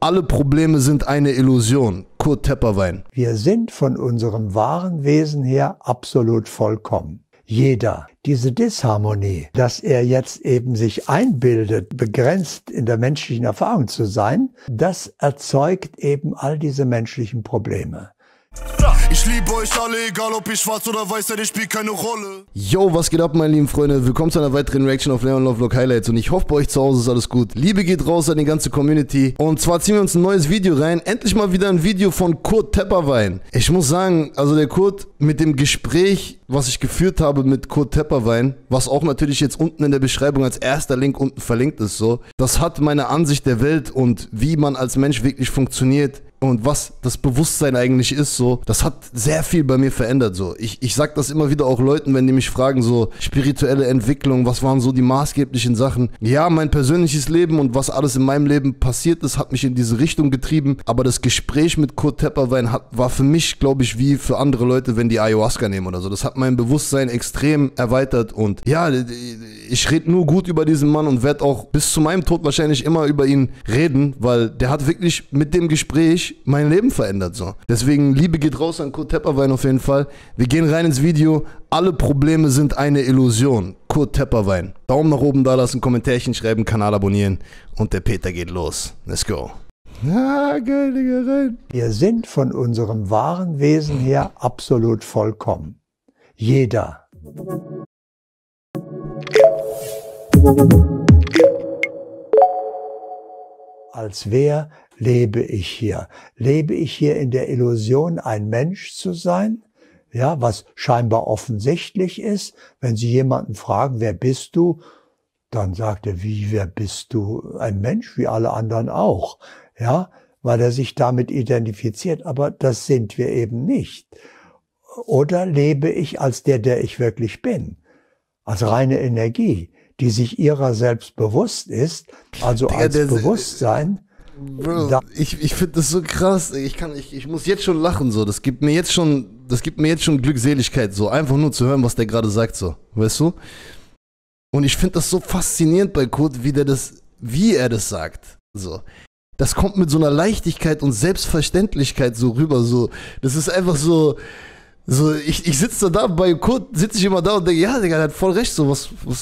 Alle Probleme sind eine Illusion. Kurt Tepperwein. Wir sind von unserem wahren Wesen her absolut vollkommen. Jeder. Diese Disharmonie, dass er jetzt eben sich einbildet, begrenzt in der menschlichen Erfahrung zu sein, das erzeugt eben all diese menschlichen Probleme. Ich liebe euch alle, egal ob ich schwarz oder weiß, denn ich spiele keine Rolle. Yo, was geht ab, meine lieben Freunde? Willkommen zu einer weiteren Reaction auf Leon Lovelock Highlights und ich hoffe, bei euch zu Hause ist alles gut. Liebe geht raus an die ganze Community und zwar ziehen wir uns ein neues Video rein. Endlich mal wieder ein Video von Kurt Tepperwein. Ich muss sagen, also der Kurt mit dem Gespräch, was ich geführt habe mit Kurt Tepperwein, was auch natürlich jetzt unten in der Beschreibung als erster Link unten verlinkt ist, so, das hat meine Ansicht der Welt und wie man als Mensch wirklich funktioniert und was das Bewusstsein eigentlich ist, so, das hat sehr viel bei mir verändert, so. Ich sag das immer wieder auch Leuten, wenn die mich fragen, so, spirituelle Entwicklung, was waren so die maßgeblichen Sachen? Ja, mein persönliches Leben und was alles in meinem Leben passiert ist, hat mich in diese Richtung getrieben, aber das Gespräch mit Kurt Tepperwein war für mich, glaube ich, wie für andere Leute, wenn die Ayahuasca nehmen oder so. Das hat mein Bewusstsein extrem erweitert und ja, ich rede nur gut über diesen Mann und werde auch bis zu meinem Tod wahrscheinlich immer über ihn reden, weil der hat wirklich mit dem Gespräch mein Leben verändert, so. Deswegen, Liebe geht raus an Kurt Tepperwein auf jeden Fall. Wir gehen rein ins Video. Alle Probleme sind eine Illusion. Kurt Tepperwein. Daumen nach oben da lassen, Kommentärchen schreiben, Kanal abonnieren und der Peter geht los. Let's go. Ah, geil, Digga, rein. Wir sind von unserem wahren Wesen her absolut vollkommen. Jeder. Als wer lebe ich hier? Lebe ich hier in der Illusion, ein Mensch zu sein? Ja, was scheinbar offensichtlich ist. Wenn Sie jemanden fragen, wer bist du? Dann sagt er, wie, wer bist du? Ein Mensch, wie alle anderen auch. Ja, weil er sich damit identifiziert. Aber das sind wir eben nicht. Oder lebe ich als der ich wirklich bin? Als reine Energie, die sich ihrer selbst bewusst ist, also Digga, als Bewusstsein. Bro, ich finde das so krass. Ich muss jetzt schon lachen, so. Das gibt mir jetzt schon Glückseligkeit, so. Einfach nur zu hören, was der gerade sagt, so. Weißt du? Und ich finde das so faszinierend bei Kurt, wie er das sagt, so. Das kommt mit so einer Leichtigkeit und Selbstverständlichkeit so rüber, so. Das ist einfach so, ich sitze da bei Kurt, sitze ich immer da und denke, ja, Digga, der hat voll recht, so,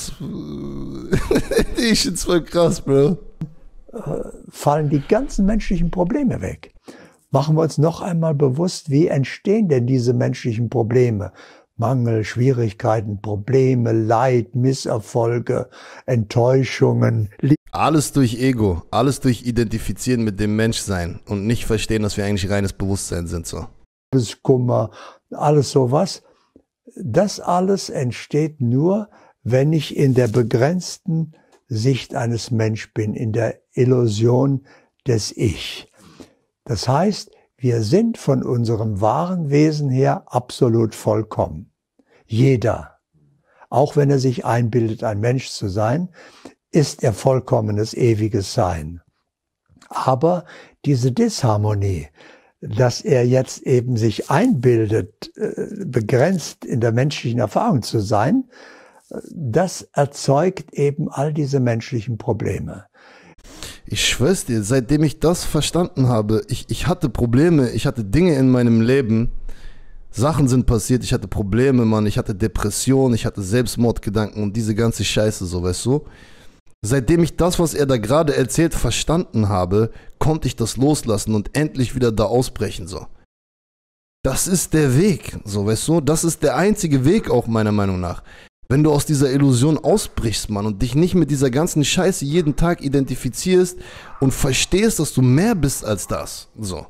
ich find's voll krass, Bro. Fallen die ganzen menschlichen Probleme weg. Machen wir uns noch einmal bewusst, wie entstehen denn diese menschlichen Probleme? Mangel, Schwierigkeiten, Probleme, Leid, Misserfolge, Enttäuschungen. Alles durch Ego, alles durch Identifizieren mit dem Menschsein und nicht verstehen, dass wir eigentlich reines Bewusstsein sind, so. Kummer, alles sowas. Das alles entsteht nur, wenn ich in der begrenzten Sicht eines Menschen bin, in der Illusion des Ich. Das heißt, wir sind von unserem wahren Wesen her absolut vollkommen. Jeder, auch wenn er sich einbildet, ein Mensch zu sein, ist er vollkommenes, ewiges Sein. Aber diese Disharmonie, dass er jetzt eben sich einbildet, begrenzt in der menschlichen Erfahrung zu sein, das erzeugt eben all diese menschlichen Probleme. Ich schwör's dir, seitdem ich das verstanden habe, ich hatte Probleme, ich hatte Dinge in meinem Leben, Sachen sind passiert, ich hatte Probleme, Mann, ich hatte Depressionen, ich hatte Selbstmordgedanken und diese ganze Scheiße, so, weißt du? Seitdem ich das, was er da gerade erzählt, verstanden habe, konnte ich das loslassen und endlich wieder da ausbrechen, so. Das ist der Weg, so, weißt du? Das ist der einzige Weg auch, meiner Meinung nach. Wenn du aus dieser Illusion ausbrichst, Mann, und dich nicht mit dieser ganzen Scheiße jeden Tag identifizierst und verstehst, dass du mehr bist als das, so.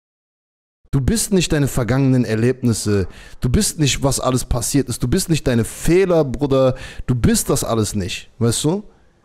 Du bist nicht deine vergangenen Erlebnisse, du bist nicht, was alles passiert ist, du bist nicht deine Fehler, Bruder, du bist das alles nicht, weißt du?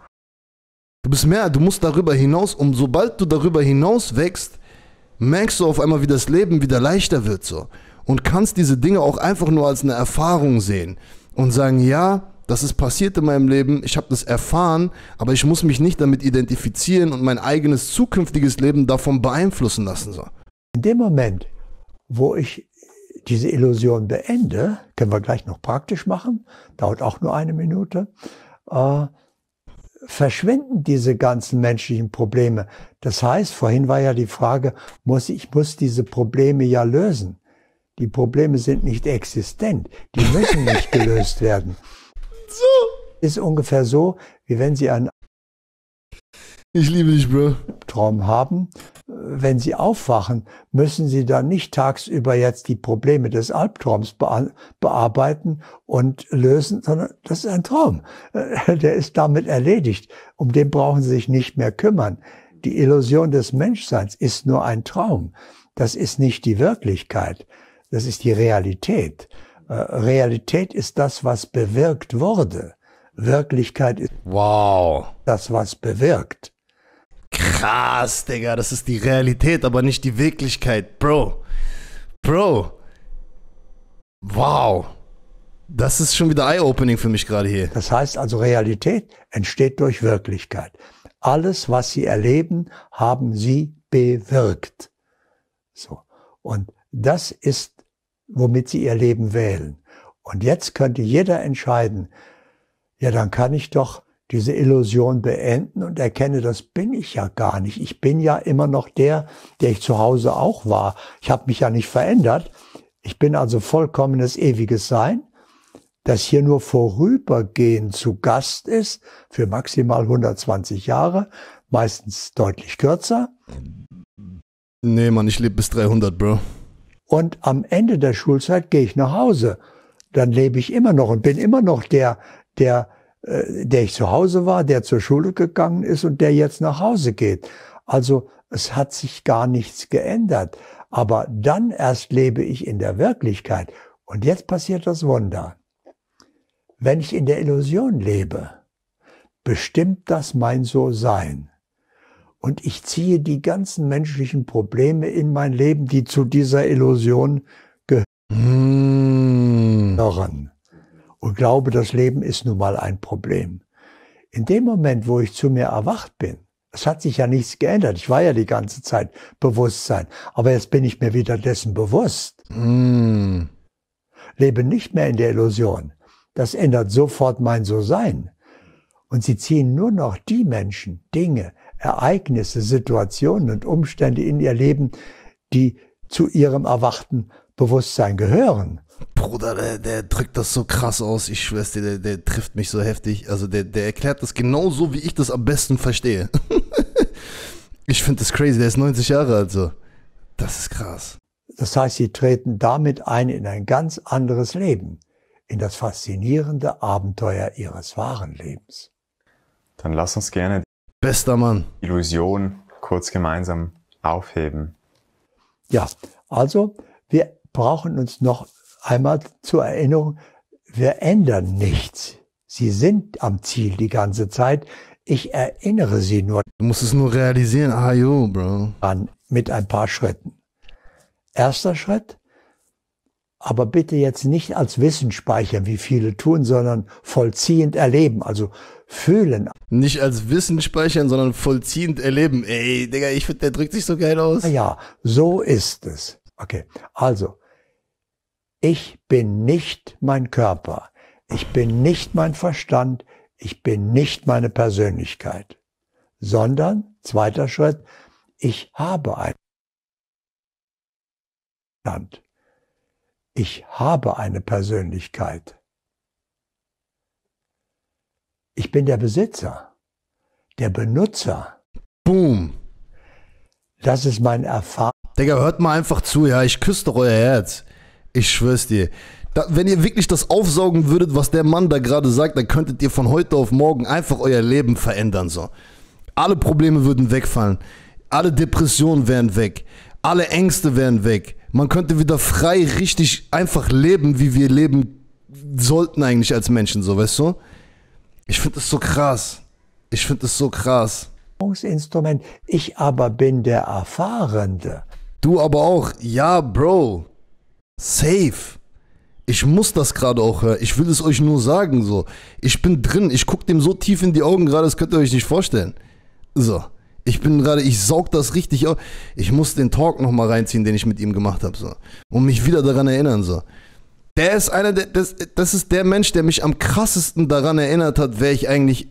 Du bist mehr, du musst darüber hinaus, und sobald du darüber hinaus wächst, merkst du auf einmal, wie das Leben wieder leichter wird, so. Und kannst diese Dinge auch einfach nur als eine Erfahrung sehen. Und sagen, ja, das ist passiert in meinem Leben, ich habe das erfahren, aber ich muss mich nicht damit identifizieren und mein eigenes zukünftiges Leben davon beeinflussen lassen. So. In dem Moment, wo ich diese Illusion beende, können wir gleich noch praktisch machen, dauert auch nur 1 Minute, verschwinden diese ganzen menschlichen Probleme. Das heißt, vorhin war ja die Frage, ich muss diese Probleme ja lösen. Die Probleme sind nicht existent, die müssen nicht gelöst werden. So. Ist ungefähr so, wie wenn Sie einen Ich liebe dich, Bro. Traum haben. Wenn Sie aufwachen, müssen Sie dann nicht tagsüber jetzt die Probleme des Albtraums bearbeiten und lösen, sondern das ist ein Traum. Der ist damit erledigt. Um den brauchen Sie sich nicht mehr kümmern. Die Illusion des Menschseins ist nur ein Traum. Das ist nicht die Wirklichkeit. Das ist die Realität. Realität ist das, was bewirkt wurde. Wirklichkeit ist das, was bewirkt. Krass, Digga, das ist die Realität, aber nicht die Wirklichkeit. Bro. Wow. Das ist schon wieder Eye-Opening für mich gerade hier. Das heißt also, Realität entsteht durch Wirklichkeit. Alles, was Sie erleben, haben Sie bewirkt. So. Und das ist, womit Sie Ihr Leben wählen. Und jetzt könnte jeder entscheiden, ja, dann kann ich doch diese Illusion beenden und erkenne, das bin ich ja gar nicht. Ich bin ja immer noch der ich zu Hause auch war. Ich habe mich ja nicht verändert. Ich bin also vollkommenes ewiges Sein, das hier nur vorübergehend zu Gast ist, für maximal 120 Jahre, meistens deutlich kürzer. Nee, Mann, ich lebe bis 300, Bro. Und am Ende der Schulzeit gehe ich nach Hause. Dann lebe ich immer noch und bin immer noch der ich zu Hause war, der zur Schule gegangen ist und der jetzt nach Hause geht. Also es hat sich gar nichts geändert. Aber dann erst lebe ich in der Wirklichkeit. Und jetzt passiert das Wunder. Wenn ich in der Illusion lebe, bestimmt das mein So-Sein. Und ich ziehe die ganzen menschlichen Probleme in mein Leben, die zu dieser Illusion gehören. Und glaube, das Leben ist nun mal ein Problem. In dem Moment, wo ich zu mir erwacht bin, es hat sich ja nichts geändert. Ich war ja die ganze Zeit Bewusstsein. Aber jetzt bin ich mir wieder dessen bewusst. Lebe nicht mehr in der Illusion. Das ändert sofort mein So-Sein. Und sie ziehen nur noch die Menschen, Dinge, Ereignisse, Situationen und Umstände in ihr Leben, die zu ihrem erwachten Bewusstsein gehören. Bruder, der drückt das so krass aus, ich schwör's dir, der trifft mich so heftig. Also der erklärt das genauso, wie ich das am besten verstehe. Ich finde das crazy, der ist 90 Jahre alt so. Das ist krass. Das heißt, sie treten damit ein in ein ganz anderes Leben, in das faszinierende Abenteuer ihres wahren Lebens. Dann lass uns gerne bester Mann. die Illusion kurz gemeinsam aufheben. Ja, also wir brauchen uns noch einmal zur Erinnerung, wir ändern nichts. Sie sind am Ziel die ganze Zeit. Ich erinnere Sie nur Du musst es nur realisieren. Ah, jo, Bro. an mit ein paar Schritten. Erster Schritt, aber bitte jetzt nicht als Wissen speichern, wie viele tun, sondern vollziehend erleben, also fühlen. Nicht als Wissen speichern, sondern vollziehend erleben. Ey, Digga, ich finde, der drückt sich so geil aus. Ja, so ist es. Okay, also, ich bin nicht mein Körper. Ich bin nicht mein Verstand. Ich bin nicht meine Persönlichkeit. Sondern, zweiter Schritt, ich habe einen Verstand. Ich habe eine Persönlichkeit. Ich bin der Besitzer, der Benutzer. Boom. Das ist mein Erfahrung. Digga, hört mal einfach zu, ja, ich küsse doch euer Herz. Ich schwör's dir. Wenn ihr wirklich das aufsaugen würdet, was der Mann da gerade sagt, dann könntet ihr von heute auf morgen einfach euer Leben verändern. So. Alle Probleme würden wegfallen. Alle Depressionen wären weg. Alle Ängste wären weg. Man könnte wieder frei, richtig einfach leben, wie wir leben sollten eigentlich als Menschen, so, weißt du? Ich finde das so krass. Ich finde das so krass. Instrument. Ich aber bin der Erfahrende. Du aber auch. Ja, Bro. Safe. Ich muss das gerade auch hören. Ich will es euch nur sagen, so. Ich bin drin. Ich gucke dem so tief in die Augen gerade, das könnt ihr euch nicht vorstellen. So. Ich bin gerade, ich saug das richtig auf. Ich muss den Talk nochmal reinziehen, den ich mit ihm gemacht habe, so. Und mich wieder daran erinnern, so. Der ist das ist der Mensch, der mich am krassesten daran erinnert hat, wer ich eigentlich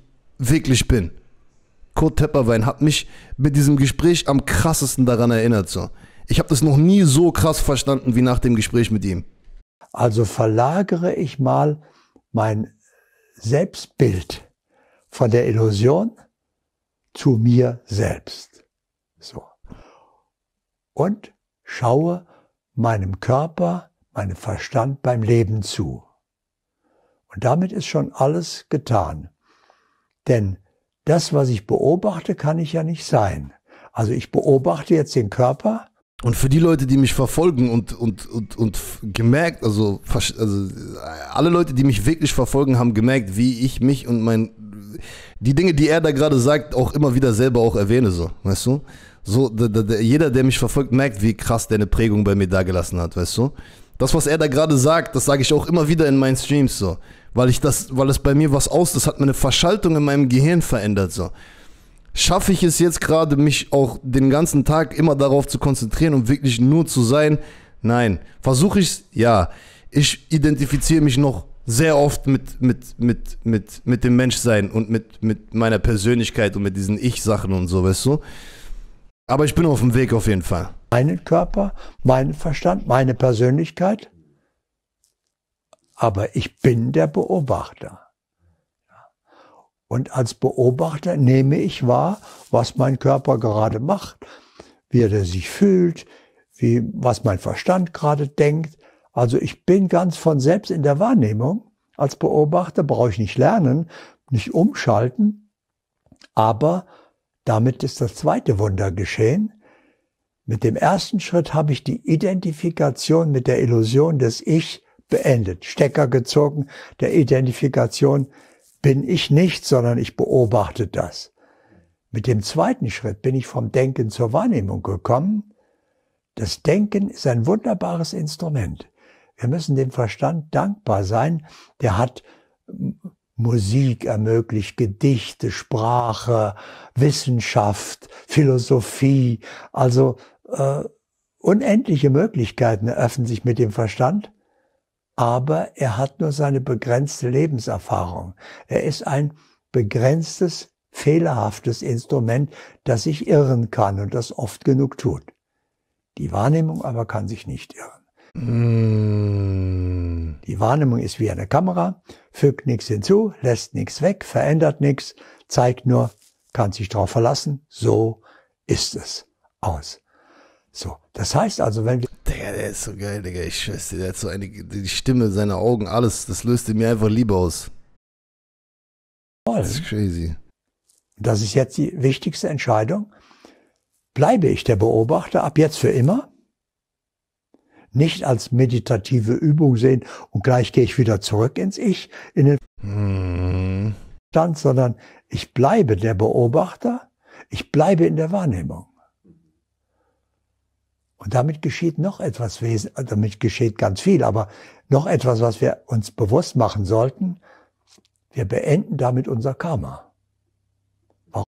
wirklich bin. Kurt Tepperwein hat mich mit diesem Gespräch am krassesten daran erinnert. So. Ich habe das noch nie so krass verstanden wie nach dem Gespräch mit ihm. Also verlagere ich mal mein Selbstbild von der Illusion zu mir selbst. So. Und schaue meinem Körper, meinem Verstand beim Leben zu. Und damit ist schon alles getan. Denn das, was ich beobachte, kann ich ja nicht sein. Also ich beobachte jetzt den Körper. Und für die Leute, die mich verfolgen und gemerkt, also alle Leute, die mich wirklich verfolgen, haben gemerkt, wie ich mich und die Dinge, die er da gerade sagt, auch immer wieder selber auch erwähne, so, weißt du? So, jeder, der mich verfolgt, merkt, wie krass der eine Prägung bei mir dagelassen hat, weißt du? Das, was er da gerade sagt, das sage ich auch immer wieder in meinen Streams, so. Weil es bei mir das hat mir eine Verschaltung in meinem Gehirn verändert, so. Schaffe ich es jetzt gerade, mich auch den ganzen Tag immer darauf zu konzentrieren und wirklich nur zu sein? Nein. Versuche ich es? Ja. Ich identifiziere mich noch sehr oft mit dem Menschsein und mit meiner Persönlichkeit und mit diesen Ich-Sachen und so, weißt du? Aber ich bin auf dem Weg auf jeden Fall. Meinen Körper, meinen Verstand, meine Persönlichkeit. Aber ich bin der Beobachter. Und als Beobachter nehme ich wahr, was mein Körper gerade macht, wie er sich fühlt, was mein Verstand gerade denkt. Also ich bin ganz von selbst in der Wahrnehmung. Als Beobachter brauche ich nicht lernen, nicht umschalten. Aber damit ist das zweite Wunder geschehen. Mit dem ersten Schritt habe ich die Identifikation mit der Illusion des Ich beendet. Stecker gezogen, der Identifikation bin ich nicht, sondern ich beobachte das. Mit dem zweiten Schritt bin ich vom Denken zur Wahrnehmung gekommen. Das Denken ist ein wunderbares Instrument. Wir müssen dem Verstand dankbar sein. Der hat Musik ermöglicht, Gedichte, Sprache, Wissenschaft, Philosophie. Also unendliche Möglichkeiten eröffnen sich mit dem Verstand. Aber er hat nur seine begrenzte Lebenserfahrung. Er ist ein begrenztes, fehlerhaftes Instrument, das sich irren kann und das oft genug tut. Die Wahrnehmung aber kann sich nicht irren. Die Wahrnehmung ist wie eine Kamera, fügt nichts hinzu, lässt nichts weg, verändert nichts, zeigt nur, kann sich darauf verlassen, so ist es. Aus. So, das heißt also, wenn wir... Digga, der ist so geil, Digga, ich schwör's dir, der hat so die Stimme, seine Augen, alles, das löst in mir einfach Liebe aus. Das ist crazy. Das ist jetzt die wichtigste Entscheidung. Bleibe ich der Beobachter ab jetzt für immer? Nicht als meditative Übung sehen und gleich gehe ich wieder zurück ins Ich, in den Stand, sondern ich bleibe der Beobachter, ich bleibe in der Wahrnehmung. Und damit geschieht noch etwas Wesentliches, damit geschieht ganz viel, aber noch etwas, was wir uns bewusst machen sollten. Wir beenden damit unser Karma. Warum?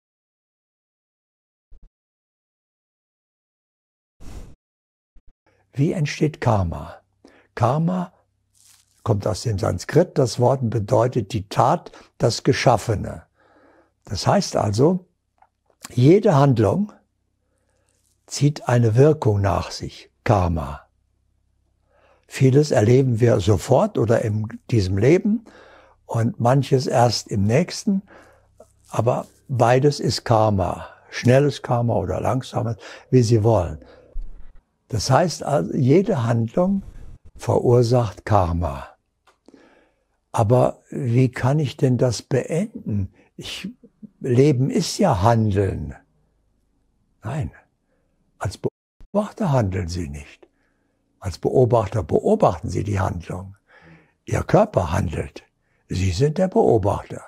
Wie entsteht Karma? Karma kommt aus dem Sanskrit. Das Wort bedeutet die Tat, das Geschaffene. Das heißt also, jede Handlung zieht eine Wirkung nach sich, Karma. Vieles erleben wir sofort oder in diesem Leben und manches erst im nächsten, aber beides ist Karma, schnelles Karma oder langsames, wie Sie wollen. Das heißt also, jede Handlung verursacht Karma. Aber wie kann ich denn das beenden? Leben ist ja Handeln. Nein. Als Beobachter handeln Sie nicht. Als Beobachter beobachten Sie die Handlung. Ihr Körper handelt. Sie sind der Beobachter.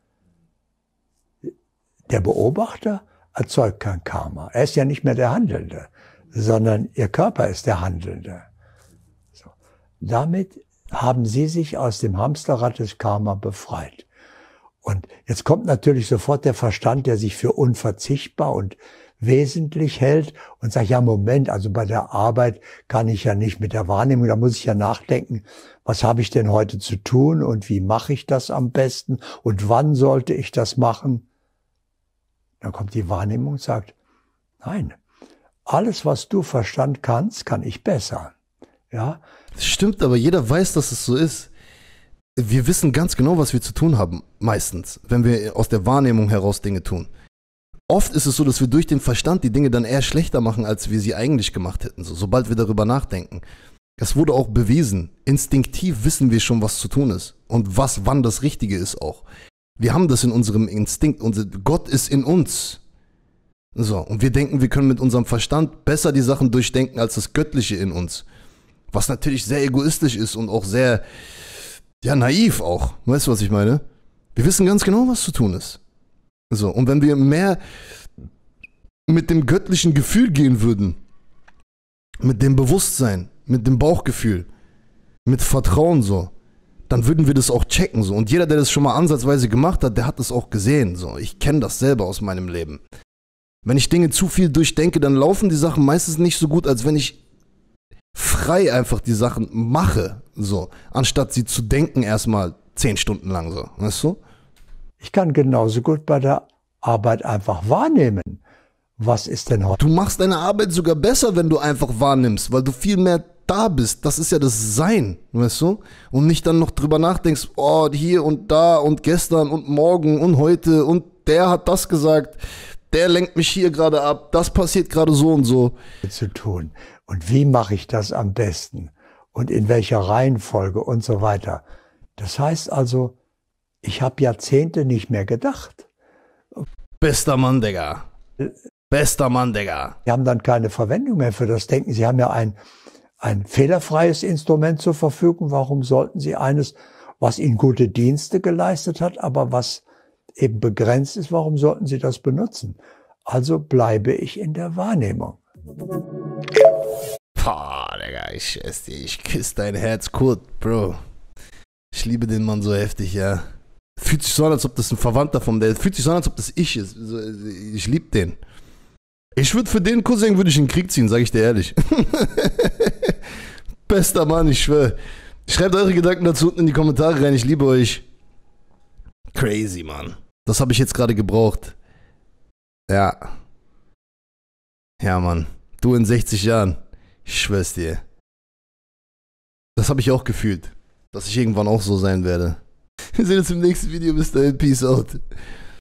Der Beobachter erzeugt kein Karma. Er ist ja nicht mehr der Handelnde, sondern Ihr Körper ist der Handelnde. So. Damit haben Sie sich aus dem Hamsterrad des Karma befreit. Und jetzt kommt natürlich sofort der Verstand, der sich für unverzichtbar und wesentlich hält und sagt, ja Moment, also bei der Arbeit kann ich ja nicht mit der Wahrnehmung, da muss ich ja nachdenken, was habe ich denn heute zu tun und wie mache ich das am besten und wann sollte ich das machen? Dann kommt die Wahrnehmung und sagt, nein, alles, was du Verstand kannst, kann ich besser. Ja? Das stimmt, aber jeder weiß, dass es so ist. Wir wissen ganz genau, was wir zu tun haben, meistens, wenn wir aus der Wahrnehmung heraus Dinge tun. Oft ist es so, dass wir durch den Verstand die Dinge dann eher schlechter machen, als wir sie eigentlich gemacht hätten, so, sobald wir darüber nachdenken. Das wurde auch bewiesen. Instinktiv wissen wir schon, was zu tun ist und wann das Richtige ist auch. Wir haben das in unserem Instinkt, Gott ist in uns. So, und wir denken, wir können mit unserem Verstand besser die Sachen durchdenken als das Göttliche in uns. Was natürlich sehr egoistisch ist und auch sehr, ja, naiv auch. Weißt du, was ich meine? Wir wissen ganz genau, was zu tun ist. So, und wenn wir mehr mit dem göttlichen Gefühl gehen würden, mit dem Bewusstsein, mit dem Bauchgefühl, mit Vertrauen so, dann würden wir das auch checken so. Und jeder, der das schon mal ansatzweise gemacht hat, der hat das auch gesehen so. Ich kenne das selber aus meinem Leben. Wenn ich Dinge zu viel durchdenke, dann laufen die Sachen meistens nicht so gut, als wenn ich frei einfach die Sachen mache, so, anstatt sie zu denken erstmal 10 Stunden lang so, weißt du? Ich kann genauso gut bei der Arbeit einfach wahrnehmen. Was ist denn heute? Du machst deine Arbeit sogar besser, wenn du einfach wahrnimmst, weil du viel mehr da bist. Das ist ja das Sein, weißt du? Und nicht dann noch drüber nachdenkst, oh, hier und da und gestern und morgen und heute und der hat das gesagt, der lenkt mich hier gerade ab, das passiert gerade so und so. Zu tun. Und wie mache ich das am besten? Und in welcher Reihenfolge und so weiter. Das heißt also, ich habe Jahrzehnte nicht mehr gedacht. Bester Mann, Digga. Bester Mann, Digga. Sie haben dann keine Verwendung mehr für das Denken. Sie haben ja ein fehlerfreies Instrument zur Verfügung. Warum sollten Sie eines, was Ihnen gute Dienste geleistet hat, aber was eben begrenzt ist, warum sollten Sie das benutzen? Also bleibe ich in der Wahrnehmung. Boah, Digga, ich küsse dein Herz, Kurt, Bro. Ich liebe den Mann so heftig, ja. Fühlt sich so an, als ob das ein Verwandter von der, fühlt sich so an, als ob das ich ist. Ich liebe den. Ich würde für den Cousin würde ich in den Krieg ziehen, sage ich dir ehrlich. Bester Mann, ich schwöre. Schreibt eure Gedanken dazu unten in die Kommentare rein, ich liebe euch. Crazy, Mann. Das habe ich jetzt gerade gebraucht. Ja. Ja, Mann. Du in 60 Jahren. Ich schwör's dir. Das habe ich auch gefühlt. Dass ich irgendwann auch so sein werde. Wir sehen uns im nächsten Video. Bis dahin. Peace out.